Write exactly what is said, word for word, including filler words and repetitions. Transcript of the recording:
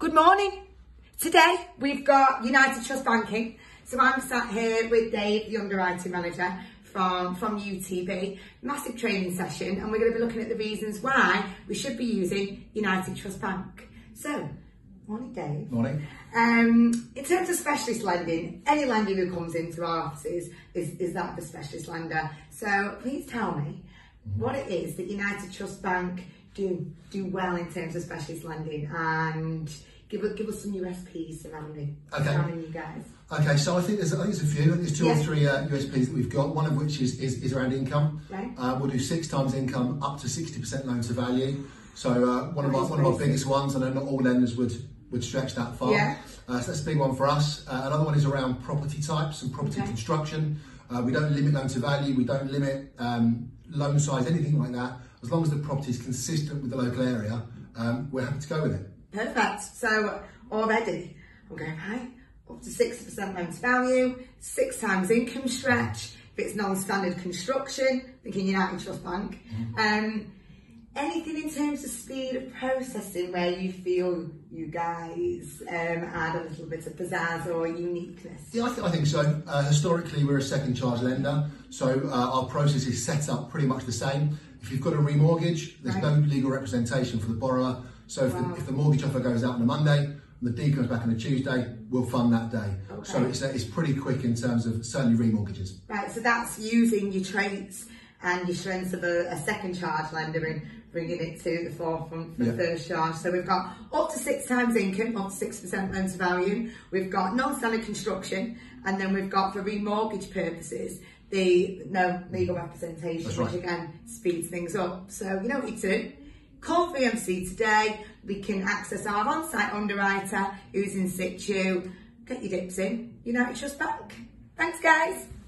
Good morning. Today we've got United Trust Banking. So I'm sat here with Dave, the Underwriting Manager from, from U T B. Massive training session, and we're going to be looking at the reasons why we should be using United Trust Bank. So, morning Dave. Morning. Um, in terms of specialist lending, any lender who comes into our offices is, is that the specialist lender. So please tell me what it is that United Trust Bank do do well in terms of specialist lending, and give us give us some U S Ps surrounding, okay. surrounding you guys. Okay, so I think there's I think there's a few. I think there's two yeah. or three uh, U S Ps that we've got. One of which is is, is around income. Right. Uh, we'll do six times income, up to sixty percent loan to value. So uh, one of that our one of our biggest ones. I know not all lenders would would stretch that far. Yeah. Uh, so that's a big one for us. Uh, another one is around property types and property okay. construction. Uh, we don't limit loan to value. We don't limit um, loan size, anything like that. As long as the property is consistent with the local area, um, we're happy to go with it. Perfect. So already I'm going high, up to sixty percent loan to value, six times income stretch. If it's non-standard construction, thinking United Trust Bank. Mm-hmm. um, anything in terms of speed of processing where you feel you guys um, add a little bit of pizzazz or uniqueness? Yeah, I, th I think so. Uh, historically, we're a second charge lender, so uh, our process is set up pretty much the same. If you've got a remortgage, there's right. no legal representation for the borrower. So if, wow. the, if the mortgage offer goes out on a Monday and the D comes back on a Tuesday, we'll fund that day. Okay. So it's, it's pretty quick in terms of certainly remortgages. Right, so that's using your traits and your strengths of a, a second charge lender and bringing it to the forefront for yeah. the first charge. So we've got up to six times income, up to six percent loan to value. We've got non-standard construction, and then we've got for remortgage purposes, the no legal representation, That's which right. again speeds things up. So you know what you do. Call three M C today. We can access our on-site underwriter who's in situ. Get your dips in. United Trust Bank. Thanks, guys.